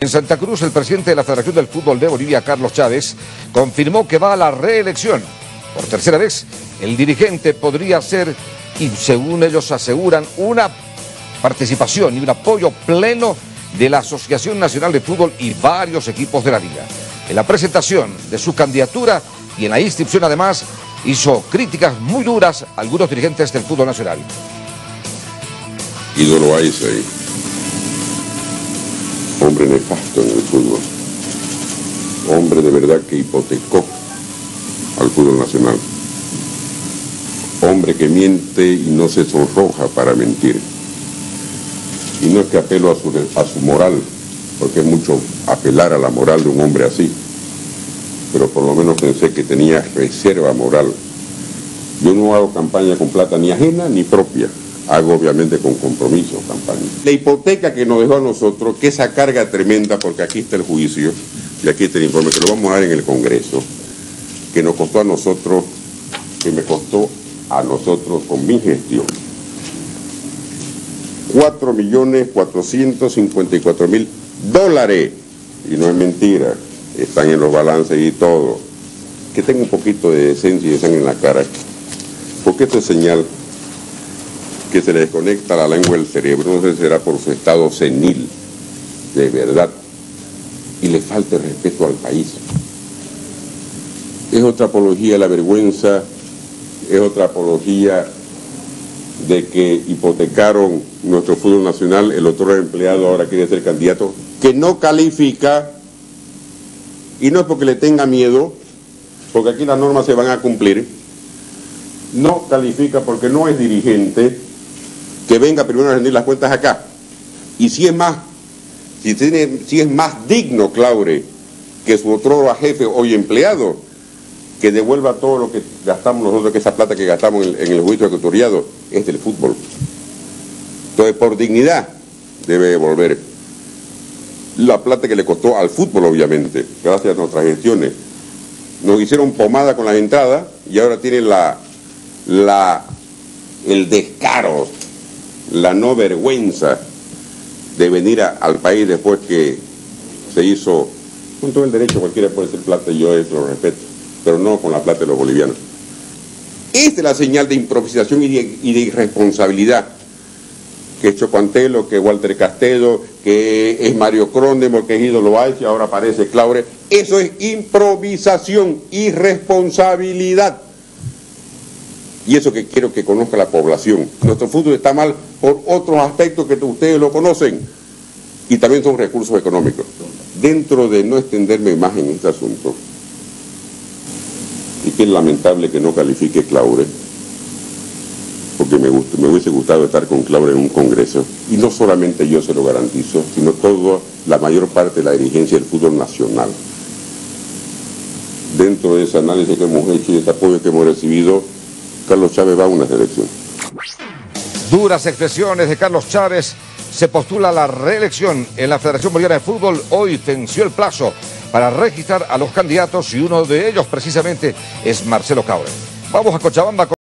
En Santa Cruz, el presidente de la Federación del Fútbol de Bolivia, Carlos Chávez, confirmó que va a la reelección. Por tercera vez, el dirigente podría ser, y según ellos aseguran, una participación y un apoyo pleno de la Asociación Nacional de Fútbol y varios equipos de la liga. En la presentación de su candidatura y en la inscripción, además, hizo críticas muy duras a algunos dirigentes del fútbol nacional. Ídolo Aizey, hombre nefasto en el fútbol, hombre de verdad que hipotecó al fútbol nacional, hombre que miente y no se sonroja para mentir. Y no es que apelo a su moral, porque es mucho apelar a la moral de un hombre así, pero por lo menos pensé que tenía reserva moral. Yo no hago campaña con plata ni ajena ni propia, hago obviamente con compromiso campaña. La hipoteca que nos dejó a nosotros, que esa carga tremenda, porque aquí está el juicio, y aquí está el informe, que lo vamos a dar en el Congreso, que nos costó a nosotros, que me costó a nosotros con mi gestión, $4.454.000, y no es mentira, están en los balances y todo. Que tenga un poquito de decencia y de sangre en la cara, porque esto es señal que se le desconecta la lengua del cerebro, no sé si será por su estado senil, de verdad, y le falta el respeto al país. Es otra apología de la vergüenza, es otra apología de que hipotecaron nuestro fútbol nacional. El otro empleado ahora quiere ser candidato, que no califica, y no es porque le tenga miedo, porque aquí las normas se van a cumplir, no califica porque no es dirigente, que venga primero a rendir las cuentas acá. Y si es más digno, Claure, que su otro jefe, hoy empleado, que devuelva todo lo que gastamos nosotros, que esa plata que gastamos en el juicio ecuatoriano es del fútbol. Entonces, por dignidad, debe devolver la plata que le costó al fútbol, obviamente, gracias a nuestras gestiones. Nos hicieron pomada con las entradas y ahora tienen el descaro, la no vergüenza de venir al país después que se hizo, con todo el derecho, cualquiera puede ser plata y yo eso lo respeto, pero no con la plata de los bolivianos. Esta es la señal de improvisación y de irresponsabilidad que es Chocuantelo, que es Walter Castedo, que es Mario Cróndemo, que es Ídolo Aizey, ahora aparece Claure. Eso es improvisación, irresponsabilidad. Y eso que quiero que conozca la población. Nuestro fútbol está mal por otros aspectos que ustedes lo conocen, y también son recursos económicos. Dentro de no extenderme más en este asunto, y que es lamentable que no califique Claure, porque me hubiese gustado estar con Claure en un congreso, y no solamente yo se lo garantizo, sino la mayor parte de la dirigencia del fútbol nacional. Dentro de ese análisis que hemos hecho y ese apoyo que hemos recibido, Carlos Chávez va a una reelección. Duras expresiones de Carlos Chávez. Se postula la reelección en la Federación Boliviana de Fútbol. Hoy venció el plazo para registrar a los candidatos y uno de ellos precisamente es Marcelo Claure. Vamos a Cochabamba.